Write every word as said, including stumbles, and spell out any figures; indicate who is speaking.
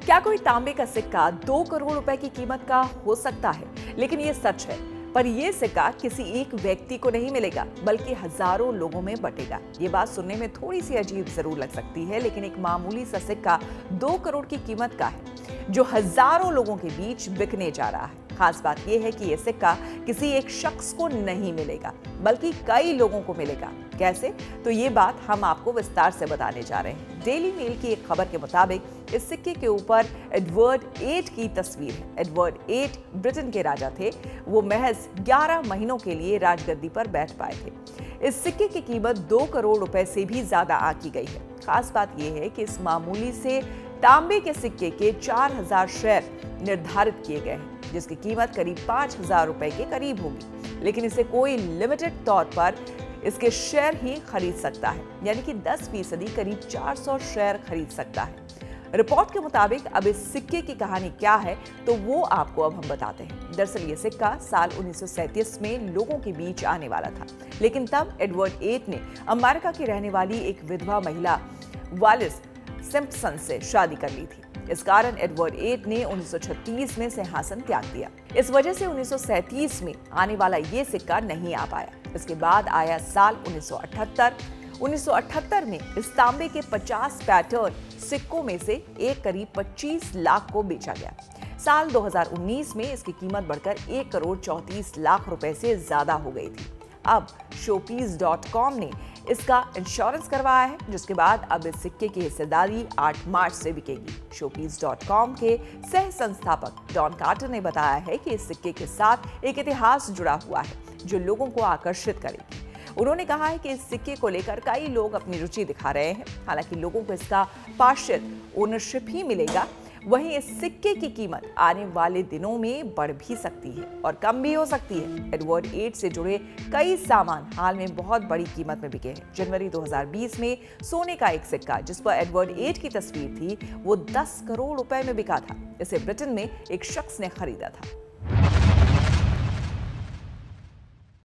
Speaker 1: क्या कोई तांबे का सिक्का दो करोड़ रुपए की कीमत का हो सकता है? लेकिन ये सच है। पर यह सिक्का किसी एक व्यक्ति को नहीं मिलेगा, बल्कि हजारों लोगों में बटेगा। ये बात सुनने में थोड़ी सी अजीब जरूर लग सकती है, लेकिन एक मामूली सा सिक्का दो करोड़ की कीमत का है, जो हजारों लोगों के बीच बिकने जा रहा है। खास बात यह है कि यह सिक्का किसी एक शख्स को नहीं मिलेगा, बल्कि कई लोगों को मिलेगा। कैसे? तो ये बात हम आपको विस्तार से बताने जा रहे हैं। डेली मेल की एक खबर के मुताबिक इस सिक्के के ऊपर एडवर्ड एट की तस्वीर है। एडवर्ड एट ब्रिटेन के राजा थे। वो महज ग्यारह महीनों के लिए राजगद्दी पर बैठ पाए थे। इस सिक्के की कीमत दो करोड़ रुपए से भी ज्यादा आंकी गई है। खास बात यह है कि इस मामूली से तांबे के सिक्के के चार हजार शेयर निर्धारित किए गए हैं, जिसकी कीमत करीब पांच हजार रुपए के करीब होगी। लेकिन इसे कोई लिमिटेड तौर पर इसके शेयर ही खरीद सकता है, यानी कि दस फीसदी करीब चार सौ शेयर खरीद सकता है। रिपोर्ट के मुताबिक अब इस सिक्के की कहानी क्या है, तो वो आपको अब हम बताते हैं। दरअसल ये सिक्का साल उन्नीस सौ सैंतीस में लोगों के बीच आने वाला था, लेकिन तब एडवर्ड एट ने अमेरिका की रहने वाली एक विधवा महिला वालिस सिम्पसन से शादी कर ली थी। इस कारण एडवर्ड एट ने उन्नीस सौ छत्तीस में सिंहासन त्याग दिया। इस वजह से उन्नीस सौ सैंतीस में आने वाला ये सिक्का नहीं आ पाया। इसके बाद आया साल उन्नीस सौ अठहत्तर। उन्नीस सौ अठहत्तर में इस तांबे के पचास पैटर्न सिक्कों में से एक करीब पच्चीस लाख को बेचा गया। साल दो हज़ार उन्नीस में इसकी कीमत बढ़कर एक करोड़ चौंतीस लाख रुपए से ज्यादा हो गई थी। अब शोपीस डॉट कॉम ने इसका इंश्योरेंस करवाया है, जिसके बाद अब इस सिक्के की हिस्सेदारी आठ मार्च से बिकेगी। शोपीस डॉट कॉम के सह संस्थापक डॉन कार्टर ने बताया है कि इस सिक्के के साथ एक इतिहास जुड़ा हुआ है, जो लोगों को आकर्षित करेगी। उन्होंने कहा है कि इस सिक्के को लेकर कई लोग अपनी रुचि दिखा रहे हैं। हालांकि लोगों को इसका पार्शियल ओनरशिप ही मिलेगा। वहीं इस सिक्के की कीमत आने वाले दिनों में बढ़ भी सकती है और कम भी हो सकती है। एडवर्ड एट से जुड़े कई सामान हाल में बहुत बड़ी कीमत में बिके हैं। जनवरी दो हज़ार बीस में सोने का एक सिक्का जिस पर एडवर्ड एट की तस्वीर थी, वो दस करोड़ रुपए में बिका था। इसे ब्रिटेन में एक शख्स ने खरीदा था।